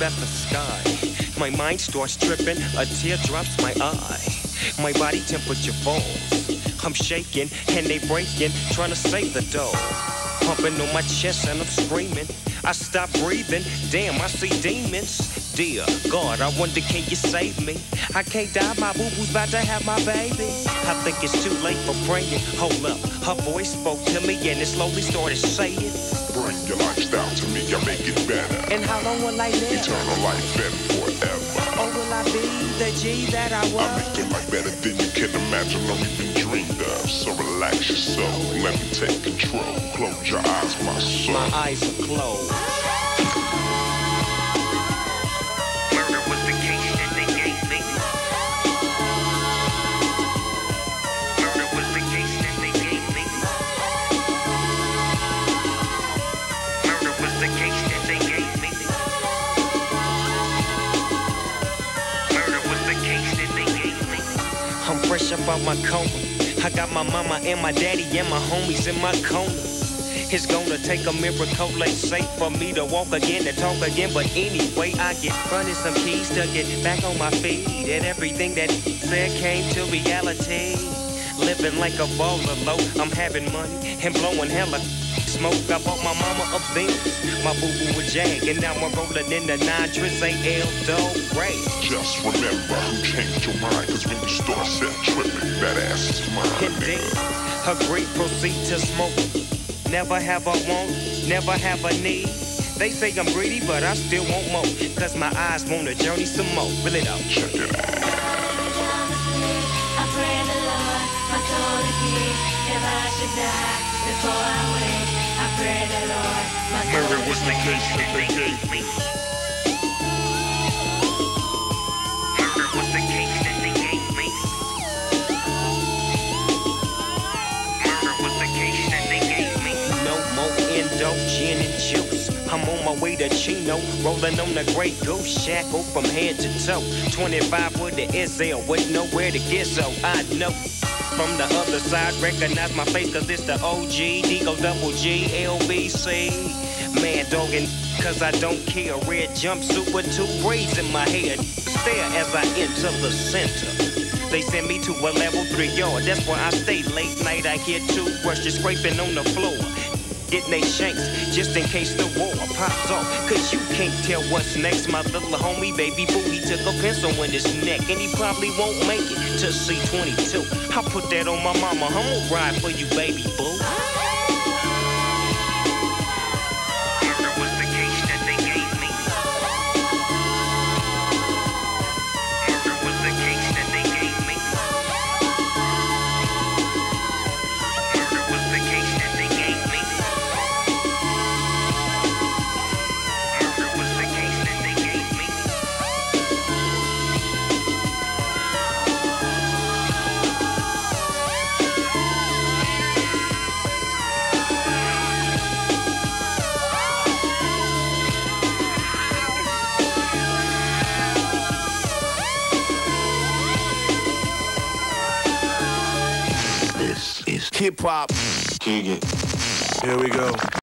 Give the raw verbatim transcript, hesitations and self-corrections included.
at the sky. My mind starts tripping, a tear drops my eye. My body temperature falls. I'm shaking and they breaking, trying to save the dough. Pumping on my chest and I'm screaming. I stop breathing, damn, I see demons. Dear God, I wonder, can you save me? I can't die, my boo-boo's about to have my baby. I think it's too late for praying. Hold up, her voice spoke to me and it slowly started saying, bring your lifestyle to me, I'll make it better. and how long will I live? Eternal life and forever. Or will I be the G that I was? I'll make your life better than you can imagine or even dreamed of. So relax your soul, let me take control. Close your eyes, my soul. My eyes are closed. Murder was the case that they gave me. Murder was the case that they gave me. Murder was the case that they gave me. Murder was the case that they gave me. I'm fresh up out my coma. I got my mama and my daddy and my homies in my corner. It's gonna take a miracle, like safe for me to walk again and talk again. But anyway, I get running some keys to get back on my feet. And everything that said came to reality. Living like a baller low, I'm having money and blowing hella smoke. I bought my mama a Benz, my boo-boo a Jag, and now I'm rolling in the nine Tris A L Dog Ray. Just remember who changed your mind, cause when you start set tripping, that ass is mine. Indeed, agree, proceed to smoke. Never have a want, never have a need. They say I'm greedy, but I still want more. Cause my eyes want to journey some more. Fill it out. Check it out. I pray the Lord, my soul to keep. If I should die before I wake, I pray the Lord, my soul Murder to was the case that they gave me. Murder was the case that they gave me. Murder was the case that they gave me. No more endo, gin and juice. I'm on my way to Chino, rolling on the Grey Goose, shackled from head to toe. twenty-five with the S L, with nowhere to get, so I know. From the other side, recognize my face, cause it's the O G, Digo double G, L B C. Man dogging, cause I don't care. Red jumpsuit with two braids in my head. Stare as I enter the center. They send me to a level three yard, that's where I stay late night. I hear toothbrushes scraping on the floor. Getting they shanks, just in case the war pops off. Cause you can't tell what's next. My little homie, baby boo, he took a pencil in his neck. And he probably won't make it to C twenty-two. I'll put that on my mama, I'm gonna ride for you, baby boo. Murder was the case that they gave me. Murder was the case that they gave me. Murder was the case that they gave me. Murder was the case that they gave me. This is hip hop. Kick it. Here we go.